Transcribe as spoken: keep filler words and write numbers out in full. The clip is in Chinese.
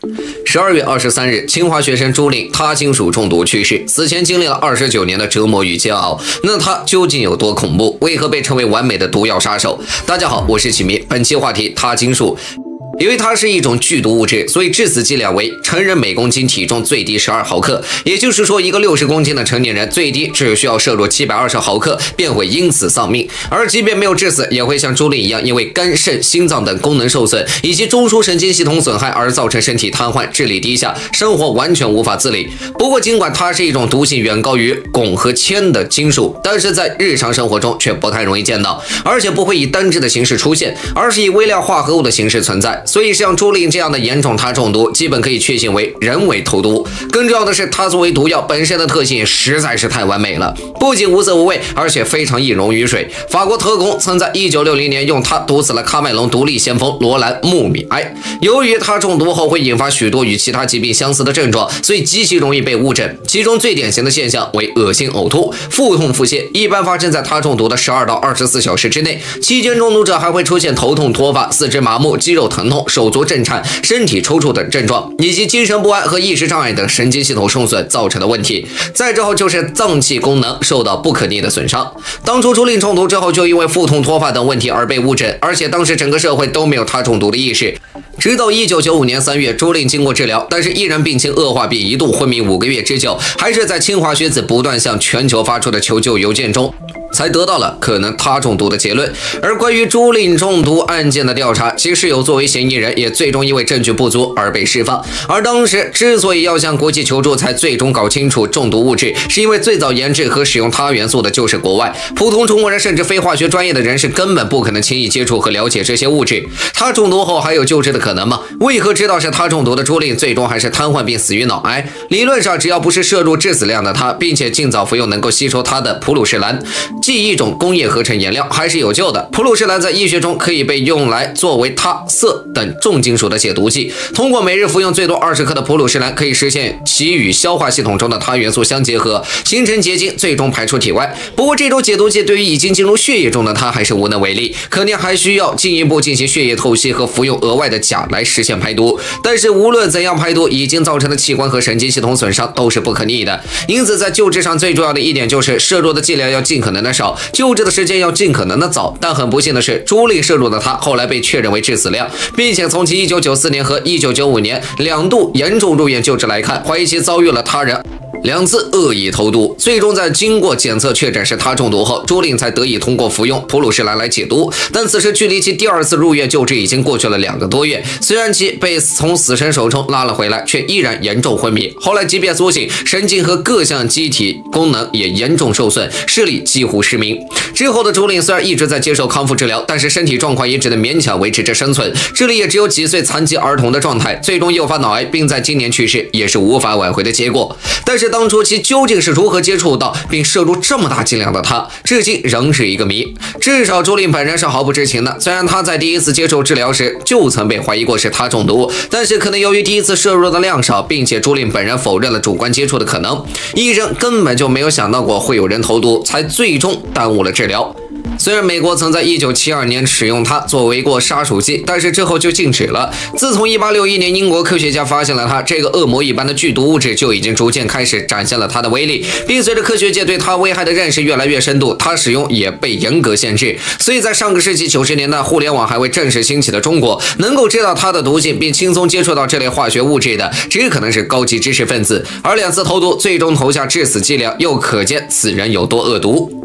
十二月二十三日，清华学生朱令他金属中毒去世，死前经历了二十九年的折磨与煎熬。那他究竟有多恐怖？为何被称为完美的毒药杀手？大家好，我是启明，本期话题他金属。由于它是一种剧毒物质，所以致死剂量为成人每公斤体重最低十二毫克，也就是说，一个六十公斤的成年人最低只需要摄入七百二十毫克，便会因此丧命。而即便没有致死，也会像朱令一样，因为肝、肾、心脏等功能受损，以及中枢神经系统损害而造成身体瘫痪、智力低下，生活完全无法自理。不过，尽管它是一种毒性远高于汞和铅的金属，但是在日常生活中却不太容易见到，而且不会以单质的形式出现，而是以微量化合物的形式存在。所以像朱令这样的严重他中毒，基本可以确信为人为投毒。更重要的是，它作为毒药本身的特性实在是太完美了，不仅无色无味，而且非常易溶于水。法国特工曾在一九六零年用它毒死了喀麦隆独立先锋罗兰·穆米埃。由于它中毒后会引发许多与其他疾病相似的症状，所以极其容易被误诊。其中最典型的现象为恶心、呕吐、腹痛、腹泻，一般发生在它中毒的十二到二十四小时之内。期间中毒者还会出现头痛、脱发、四肢麻木、肌肉疼痛、手足震颤、身体抽搐等症状，以及精神不安和意识障碍等神经系统受损造成的问题。再之后就是脏器功能受到不可逆的损伤。当初朱令中毒之后，就因为腹痛、脱发等问题而被误诊，而且当时整个社会都没有他中毒的意识。直到一九九五年三月，朱令经过治疗，但是依然病情恶化，并一度昏迷五个月之久，还是在清华学子不断向全球发出的求救邮件中，才得到了可能他中毒的结论。而关于朱令中毒案件的调查，其室友作为嫌疑人，也最终因为证据不足而被释放。而当时之所以要向国际求助，才最终搞清楚中毒物质，是因为最早研制和使用他元素的就是国外，普通中国人甚至非化学专业的人士根本不可能轻易接触和了解这些物质。他中毒后还有救治的可能吗？为何知道是他中毒的朱令最终还是瘫痪并死于脑癌？理论上，只要不是摄入致死量的他，并且尽早服用能够吸收它的普鲁士蓝，即一种工业合成颜料，还是有救的。普鲁士蓝在医学中可以被用来作为铊、铯等重金属的解毒剂。通过每日服用最多二十克的普鲁士蓝，可以实现其与消化系统中的铊元素相结合，形成结晶，最终排出体外。不过，这种解毒剂对于已经进入血液中的它还是无能为力，肯定还需要进一步进行血液透析和服用额外的钾来实现排毒。但是无论怎样排毒，已经造成的器官和神经系统损伤都是不可逆的。因此，在救治上最重要的一点就是摄入的剂量要尽可能的少，救治的时间要尽可能的早。但很不幸的是，朱令摄入的他后来被确认为致死量，并且从其一九九四年和一九九五年两度严重入院救治来看，怀疑其遭遇了他人两次恶意投毒。最终在经过检测确诊是他中毒后，朱令才得以通过服用普鲁士蓝来解毒。但此时距离其第二次入院救治已经过去了两个多月，虽然其被从死神手中拉了回来，却依然严重昏迷。后来即便苏醒，神经和各项机体功能也严重受损，视力几乎失明。之后的朱令虽然一直在接受康复治疗，但是身体状况也只能勉强维持着生存，智力也只有几岁残疾儿童的状态，最终诱发脑癌，并在今年去世，也是无法挽回的结果。但是当初其究竟是如何接触到并摄入这么大剂量的他，至今仍是一个谜。至少朱令本人是毫不知情的。虽然他在第一次接受治疗时就曾被怀疑过是他中毒，但是可能由于第一次摄入的量少，并且朱令本人否认了主观接触的可能，医生根本就没有想到过会有人投毒，才最终耽误了治疗。虽然美国曾在一九七二年使用它作为过杀鼠剂，但是之后就禁止了。自从一八六一年英国科学家发现了它，这个恶魔一般的剧毒物质就已经逐渐开始展现了它的威力，并随着科学界对它危害的认识越来越深度，它使用也被严格限制。所以在上个世纪九十年代，互联网还未正式兴起的中国，能够知道它的毒性并轻松接触到这类化学物质的，只可能是高级知识分子。而两次投毒最终投下致死剂量，又可见此人有多恶毒。